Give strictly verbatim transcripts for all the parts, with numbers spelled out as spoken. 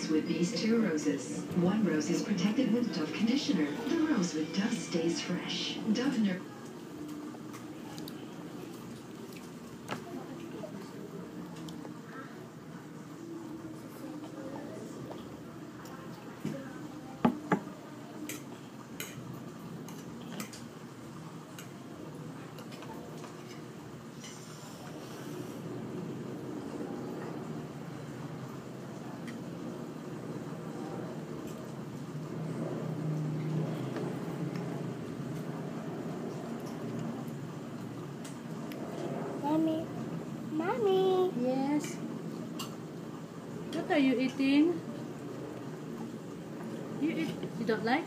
with these two roses. One rose is protected with Dove conditioner. The rose with Dove stays fresh. Dove Nur- Mommy. Mommy. Yes. What are you eating? You eat. You don't like?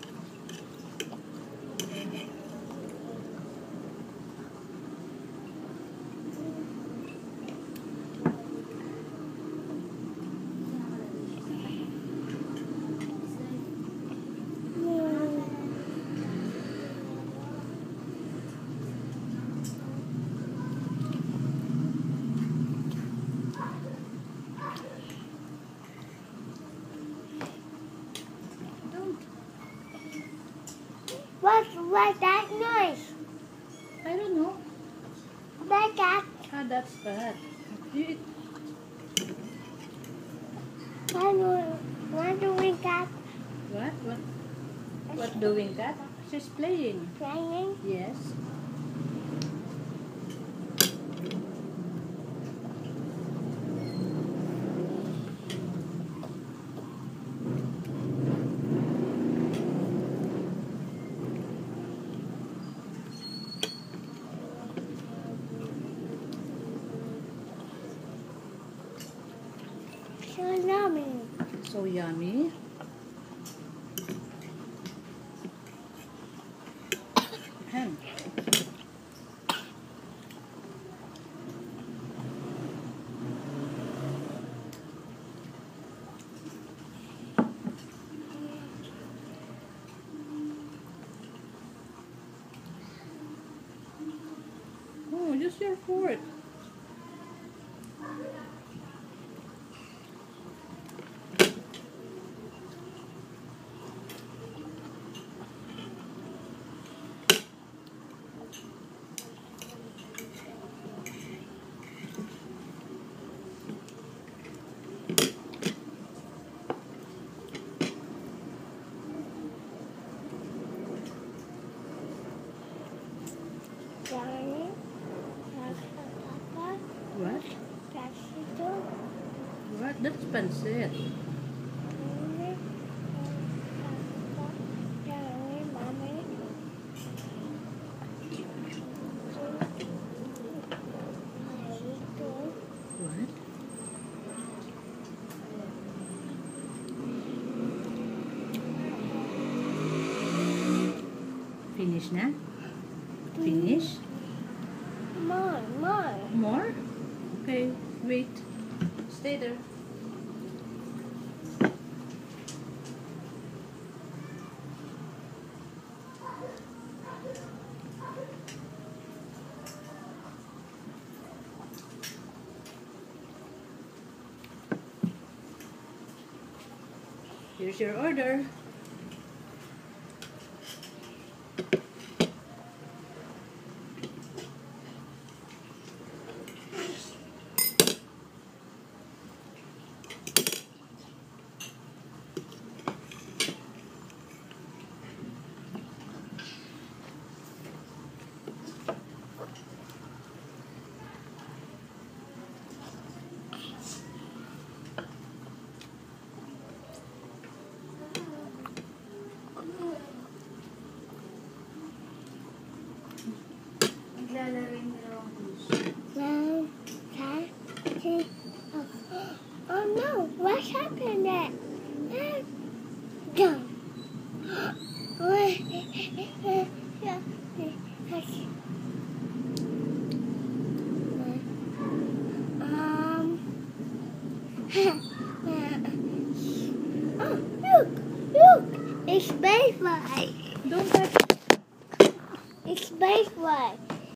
What was that noise? I don't know. That cat. Ah, that's bad. You eat. What do what do we got What? What? What doing that? She's playing. playing? Yes. So yummy. So yummy. Ahem. Oh, use your fork. Yummy. Papa. What? Pasito. What? That's pancit. Yummy. Papa. Yummy. Mommy. What? Finish na? Finish? More, more. More? Okay, wait. Stay there. Here's your order. Now, cat, tea. Oh, oh no, what's happened there? Go. Um. Oh, look, look, it's Baseball. Don't touch. It's Baseball.